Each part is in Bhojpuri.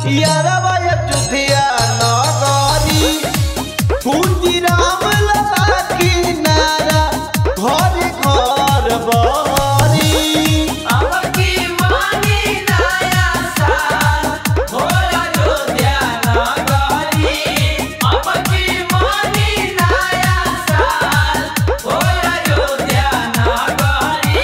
यारवा अयोध्या नगरी पूजी राम लला की नारा घर घर बहरी अब की मानी नया साल हो अयोध्या नगरी अब की मानी नया साल हो अयोध्या नगरी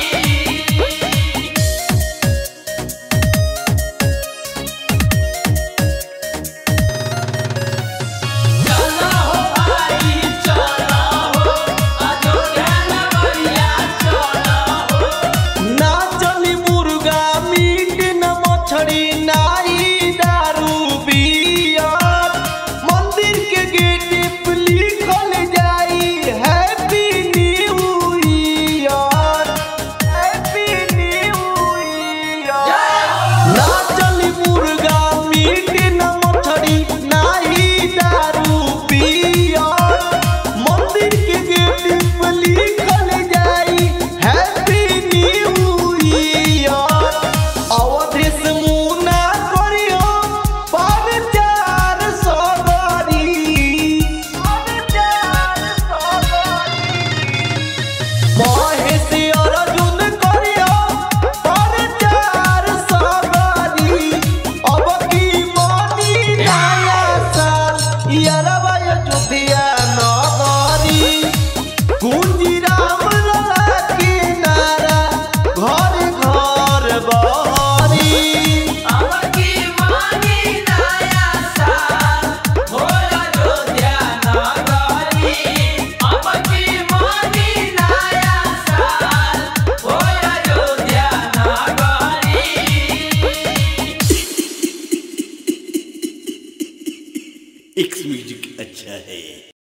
चलो हो भाई चलो हो अयोध्या नगरिया चलो हो ना चली मुर्गा मीट न मछली नाई दारू बियर मंदिर के गेट पे लिखल जाई happy new year happy new year ना चली मुर्गा मीट न मछली नाई दारू बियर मंदिर के गेट पे लिखल जाई हैप्पी न्यू ईयर अवधि से मुना करियो प्रचार सगरी महेश अर्जुन करियो प्रचार सगरी अब की मानी नया साल यारवा अयोध्या नगरी पूजी राम लला की नारा घर घर बहरी अब की मानी नया साल हो अयोध्या नगरी अब की मानी नया साल हो अयोध्या नगरी एक्स म्यूजिक अच्छा है।